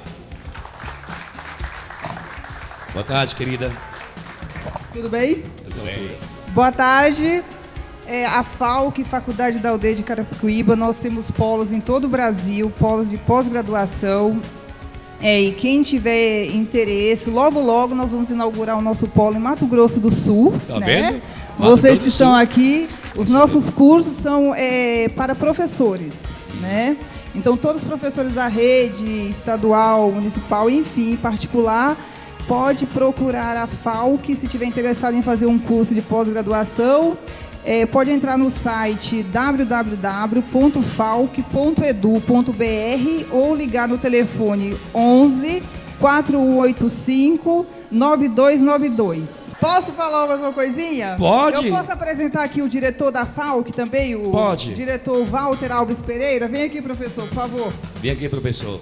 Boa tarde, querida. Tudo bem? Boa tarde. É, a Falck, Faculdade da Aldeia de Carapicuíba, nós temos polos em todo o Brasil, polos de pós-graduação. É, e quem tiver interesse, logo, logo nós vamos inaugurar o nosso polo em Mato Grosso do Sul. Tá né? vendo? Mato Vocês Grosso que estão Sul. aqui, os nossos cursos são é, para professores, né? Então, todos os professores da rede estadual, municipal, enfim, particular, pode procurar a Falck se estiver interessado em fazer um curso de pós-graduação. É, pode entrar no site w w w ponto falck ponto edu ponto b r ou ligar no telefone onze, quatro um oito cinco, nove dois nove dois. Posso falar mais uma coisinha? Pode. Eu posso apresentar aqui o diretor da Falck também? O Pode. diretor Walter Alves Pereira. Vem aqui, professor, por favor. Vem aqui, professor.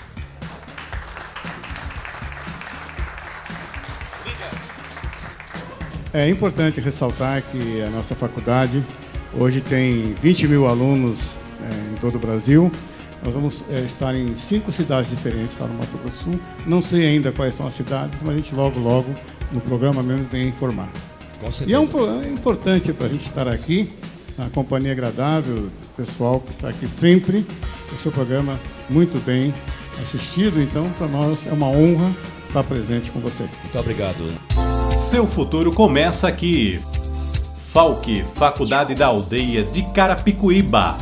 É importante ressaltar que a nossa faculdade hoje tem vinte mil alunos é, em todo o Brasil. Nós vamos é, estar em cinco cidades diferentes, está no Mato Grosso do Sul. Não sei ainda quais são as cidades, mas a gente logo, logo, no programa mesmo, vem informar. Com certeza. E é, um, é importante para a gente estar aqui, a companhia agradável, o pessoal que está aqui sempre, o seu programa muito bem assistido. Então, para nós é uma honra estar presente com você. Muito obrigado. Seu futuro começa aqui. Falck, Faculdade da Aldeia de Carapicuíba.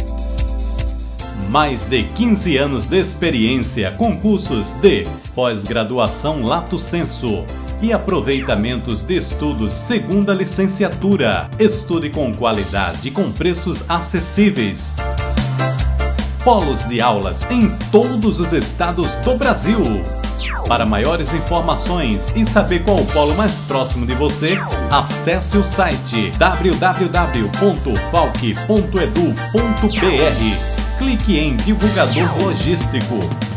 Mais de quinze anos de experiência com cursos de pós-graduação Lato Sensu e aproveitamentos de estudos segunda licenciatura. Estude com qualidade e com preços acessíveis. Polos de aulas em todos os estados do Brasil. Para maiores informações e saber qual o polo mais próximo de você, acesse o site w w w ponto falck ponto edu ponto b r. Clique em Divulgador Logístico.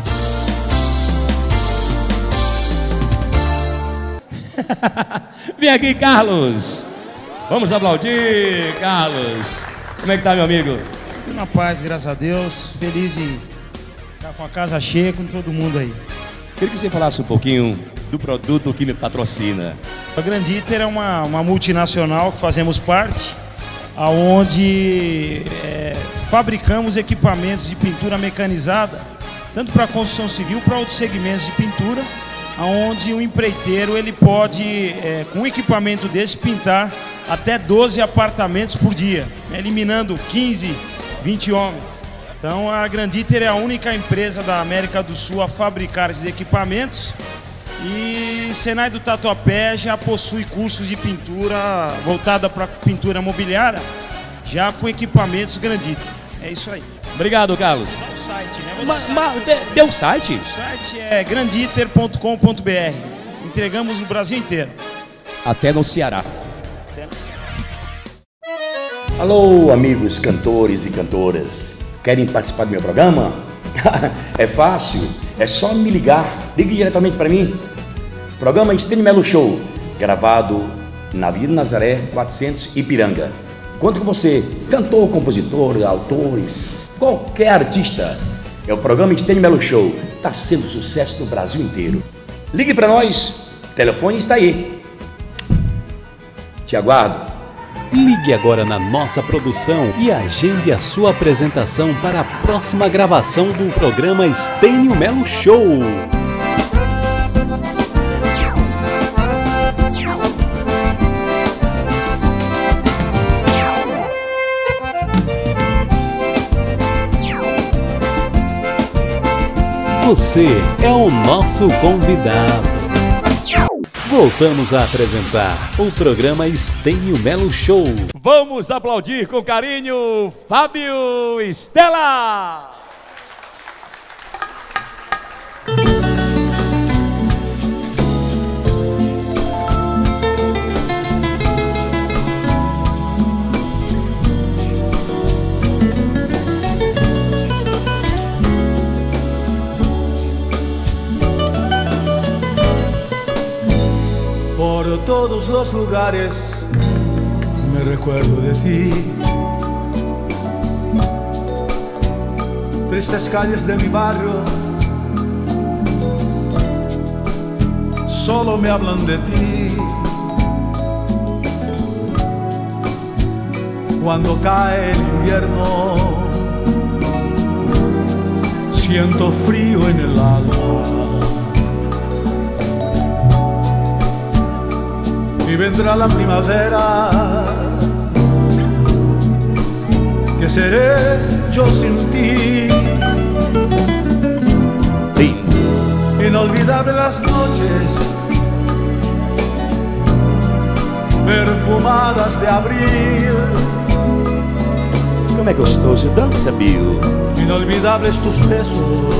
Vem aqui, Carlos. Vamos aplaudir, Carlos. Como é que tá, meu amigo? Tudo na paz, graças a Deus. Feliz de estar com a casa cheia, com todo mundo aí. Queria que você falasse um pouquinho do produto que me patrocina. A Granditer é uma, uma multinacional que fazemos parte, onde é, fabricamos equipamentos de pintura mecanizada, tanto para construção civil, para outros segmentos de pintura, onde o empreiteiro ele pode, é, com um equipamento desse, pintar até doze apartamentos por dia, né, eliminando quinze, vinte homens. Então a Granditer é a única empresa da América do Sul a fabricar esses equipamentos, e Senai do Tatuapé já possui cursos de pintura voltada para pintura mobiliária, já com equipamentos Granditer. É isso aí. Obrigado, Carlos. O site, né? Ma, ma, de, deu o site? O site é granditer ponto com ponto br. Entregamos no Brasil inteiro. Até no Ceará. Até no Ceará. Alô, amigos cantores e cantoras. Querem participar do meu programa? É fácil, é só me ligar. Ligue diretamente para mim. Programa Estênio Melo Show, gravado na Avenida Nazaré quatrocentos, Ipiranga. Conto com você, cantor, compositor, autores, qualquer artista. É o programa Estênio Melo Show. Está sendo sucesso no Brasil inteiro. Ligue para nós, o telefone está aí. Te aguardo. Ligue agora na nossa produção e agende a sua apresentação para a próxima gravação do programa Estênio Melo Show. Você é o nosso convidado. Voltamos a apresentar o programa Estênio Melo Show. Vamos aplaudir com carinho Fábio Stella. Por todos los lugares me recuerdo de ti. Tristes calles de mi barrio solo me hablan de ti. Cuando cae el invierno siento frío en el alma. Y vendrá la primavera, ¿qué seré yo sin ti? Sí. Inolvidables las noches, perfumadas de abril. Como é gostoso, dança, Bill. Inolvidables tus besos,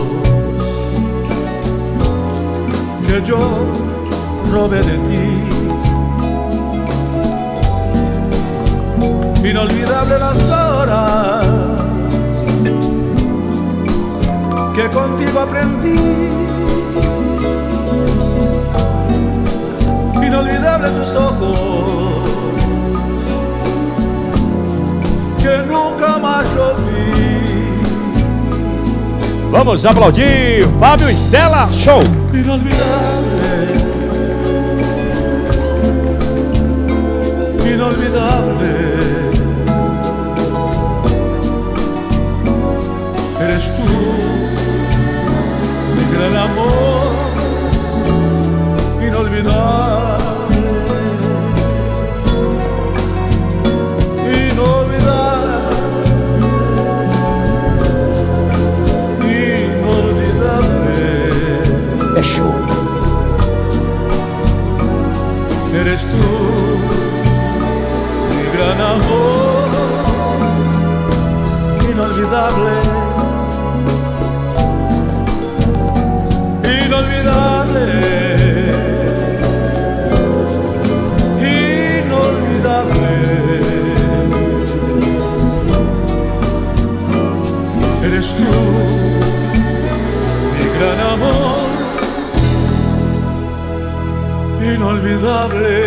que yo robé de ti. Inolvidable las horas que contigo aprendí. Inolvidable tus ojos que nunca más yo vi. Vamos aplaudir Fábio Stella Show. Inolvidable, inolvidable. Eres tú, mi gran amor, inolvidable, inolvidable, inolvidable. É show. Eres tú, mi gran amor, inolvidable. Inolvidable, inolvidable. Eres tú, mi gran amor, inolvidable.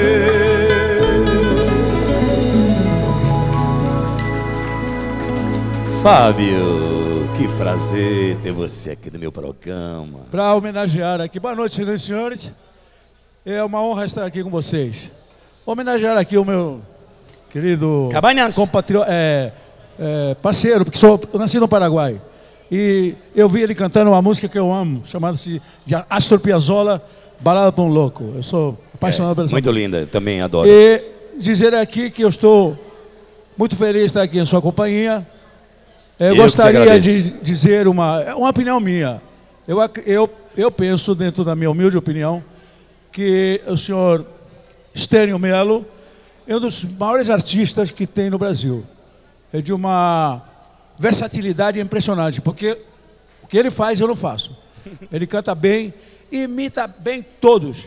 Fábio, que prazer ter você aqui no meu programa. Para homenagear aqui, boa noite, senhoras e senhores. É uma honra estar aqui com vocês. Homenagear aqui o meu querido Cabanas. compatriota, é, é, parceiro, porque sou, eu nasci no Paraguai. E eu vi ele cantando uma música que eu amo, chamada-se de Astor Piazzolla, Balada para um Louco. Eu sou apaixonado É, por essa muito música. linda, também adoro. E dizer aqui que eu estou muito feliz de estar aqui em sua companhia. Eu, Eu que gostaria agradeço. de dizer uma, uma opinião minha. Eu, ac- eu, eu penso, dentro da minha humilde opinião, que o senhor Estênio Melo é um dos maiores artistas que tem no Brasil. É de uma versatilidade impressionante, porque o que ele faz eu não faço. Ele canta bem, imita bem todos.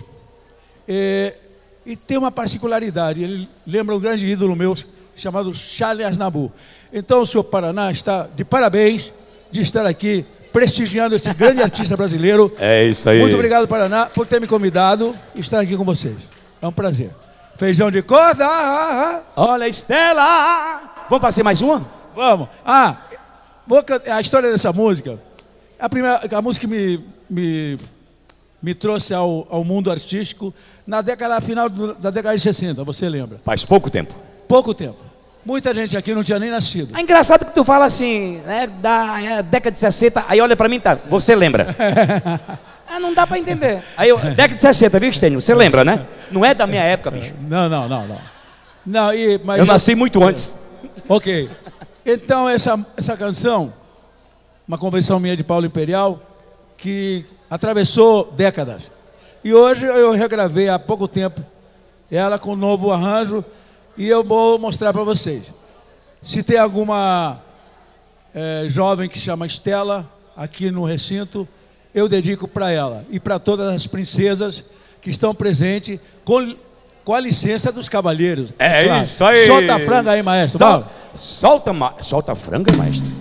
E, e tem uma particularidade, ele lembra um grande ídolo meu chamado Charles Aznavour. Então o senhor Paraná está de parabéns de estar aqui prestigiando esse grande artista brasileiro. É isso aí. Muito obrigado, Paraná, por ter me convidado e estar aqui com vocês. É um prazer. Feijão de corda. Olha, Estela! Vamos fazer mais uma? Vamos. Ah, vou can- a história dessa música, a, primeira, a música que me, me, me trouxe ao, ao mundo artístico na década final do- da década de sessenta, você lembra? Faz pouco tempo. Pouco tempo. Muita gente aqui não tinha nem nascido. É engraçado que tu fala assim, né, da é, década de sessenta, aí olha pra mim, tá, você lembra? Ah, não dá pra entender. Aí eu, década de sessenta, viu, Estênio? Você lembra, né? Não é da minha época, bicho. Não, não, não, não. não e, mas Eu nasci muito antes. Ok. Então, essa, essa canção, uma convenção minha de Paulo Imperial, que atravessou décadas. E hoje eu regravei há pouco tempo ela com um novo arranjo e eu vou mostrar para vocês. Se tem alguma eh, jovem que chama Estela aqui no recinto, eu dedico para ela e para todas as princesas que estão presentes, com, com a licença dos cavalheiros. É claro. isso aí. Solta a franga aí, maestro. Sol- Vamos. solta, ma... solta a franga, maestro.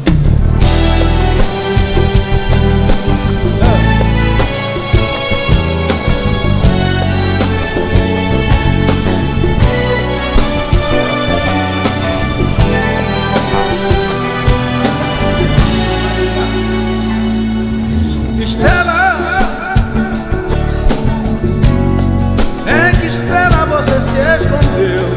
Estrela, em que estrela você se escondeu?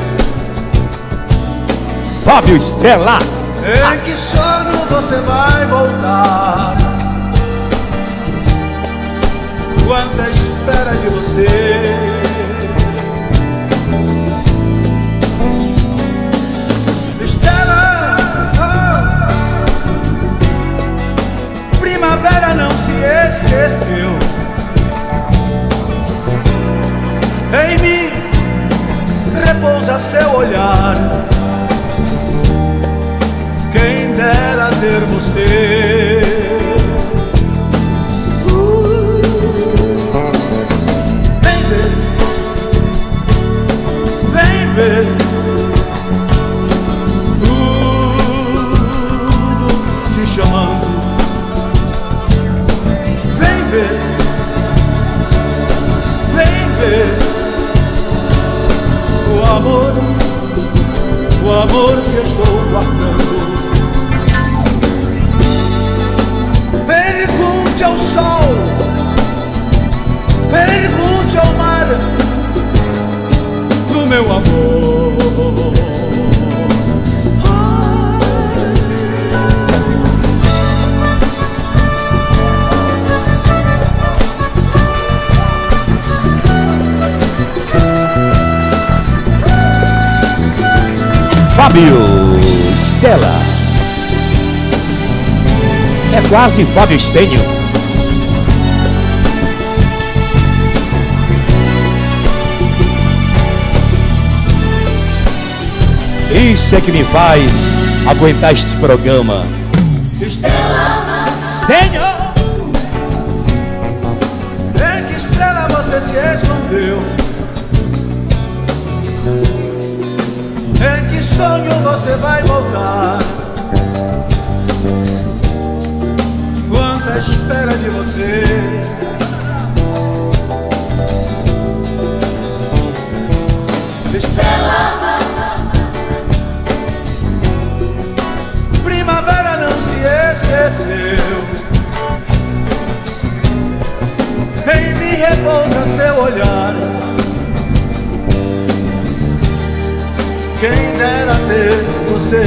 Fábio Estela. Em que sonho você vai voltar? Quanta espera de você? Estela, oh, primavera não se esqueceu. Em mim repousa seu olhar. Quem dera ter você. Uh, vem ver, vem ver tudo te chamando. Vem ver, vem ver o amor, o amor que estou guardando. Pergunte ao sol, pergunte ao mar do meu amor. Fábio Estela. É quase Fábio Estênio. Isso é que me faz aguentar este programa. Estrela, Estênio. em que estrela você se escondeu? Em que sonho você vai voltar? Quanta espera de você? Estrela, primavera não se esqueceu. Em mim repousa seu olhar. quem dera ter você.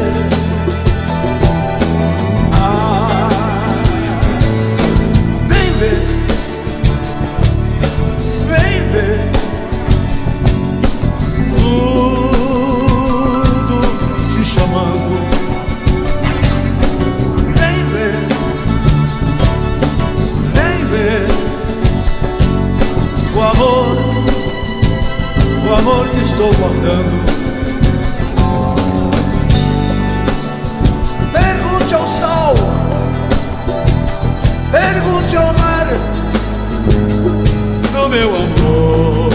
Ah, vem ver, vem ver tudo te chamando. Vem ver, vem ver o amor, o amor que estou guardando. Pergunte ao sol, pergunte ao mar do meu amor.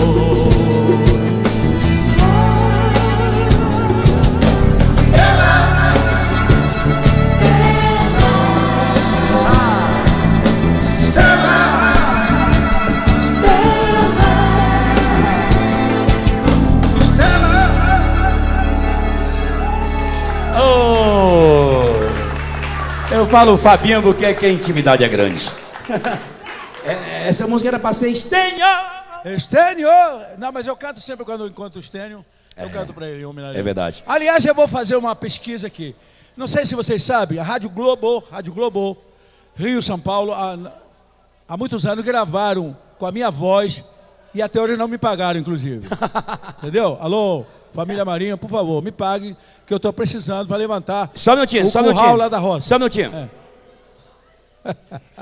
Eu falo, Fabinho, porque é que a intimidade é grande. É, essa música era pra ser Estênio! Estênio! Não, mas eu canto sempre quando eu encontro o Estênio. Eu é, canto pra ele em homenagem. É verdade. Aliás, eu vou fazer uma pesquisa aqui. Não sei se vocês sabem, a Rádio Globo, Rádio Globo, Rio, São Paulo, há, há muitos anos gravaram com a minha voz e até hoje não me pagaram, inclusive. Entendeu? Alô, família Marinho, por favor, me paguem, que eu estou precisando para levantar só um minutinho, o só um curral minutinho. lá da roça. Só um minutinho. É.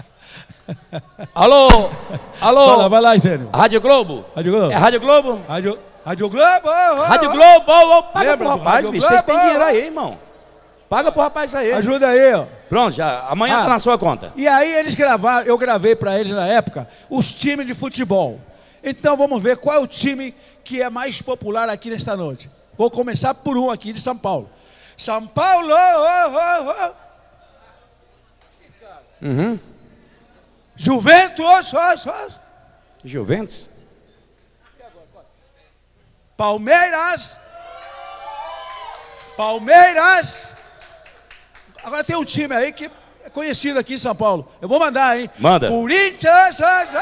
Alô, alô. Vai lá, vai lá, Estênio. Rádio Globo. Rádio Globo. É Rádio Globo? Rádio, Rádio Globo. Oh, Rádio oh, Globo. Oh, oh, paga Lembra pro rapaz, bicho. Vocês têm dinheiro aí, irmão. Paga pro rapaz aí. Ajuda aí, ó. Pronto, já. Amanhã ah, tá na sua conta. E aí eles gravaram, eu gravei para eles na época, os times de futebol. Então vamos ver qual é o time que é mais popular aqui nesta noite. Vou começar por um aqui de São Paulo. São Paulo! Oh, oh, oh. Uhum. Juventus! Oh, oh. Juventus? Palmeiras! Palmeiras! Agora tem um time aí que é conhecido aqui em São Paulo. Eu vou mandar, hein? Manda. Corinthians!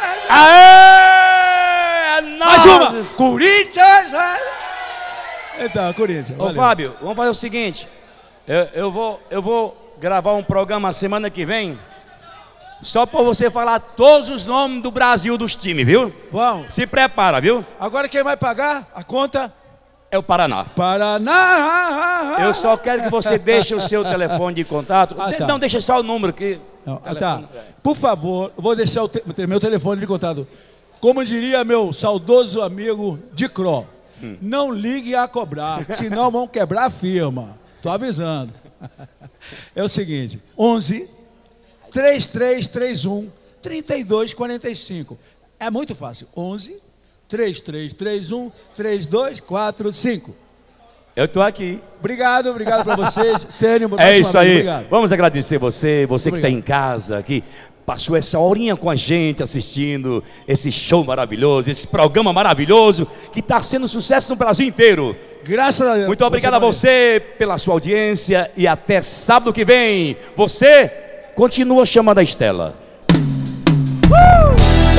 Aê! Mais uma! Corinthians! Então, Corinthians. Ô, valeu. Fábio, vamos fazer o seguinte. Eu, eu, vou, eu vou gravar um programa semana que vem, só para você falar todos os nomes do Brasil dos times, viu? Vamos. Se prepara, viu? Agora quem vai pagar a conta? É o Paraná. Paraná! Eu só quero que você deixe o seu telefone de contato. Ah, tá. Não, deixa só o número aqui. Não, tá. Por favor, vou deixar o te meu telefone de contato. Como diria meu saudoso amigo Dicró, hum. não ligue a cobrar, senão vão quebrar a firma. Tô avisando. É o seguinte, onze, três três três um, três dois quatro cinco. É muito fácil. onze, três três três um, três dois quatro cinco. Eu tô aqui. Obrigado, obrigado para vocês. Estênio, é isso aí. Obrigado. Vamos agradecer você, você muito que está em casa aqui, passou essa horinha com a gente assistindo esse show maravilhoso, esse programa maravilhoso que está sendo sucesso no Brasil inteiro. Graças a Deus. Muito obrigado a você pela sua audiência e até sábado que vem. Você continua chamando a Estela. Uh!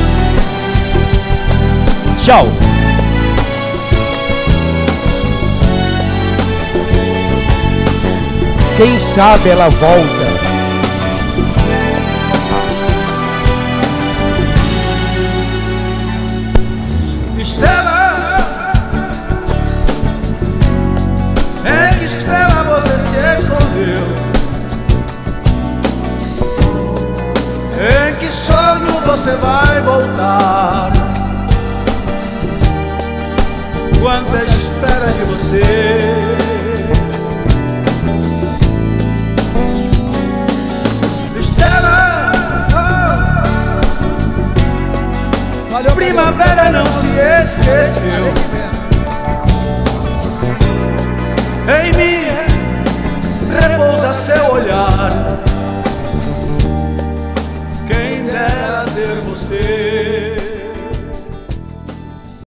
Tchau. Quem sabe ela volta. Estrela, em que estrela você se escondeu? Em que sonho você vai voltar? Quanta espera de você? Estrela, oh, primavera não se esqueceu. Em mim repousa seu olhar.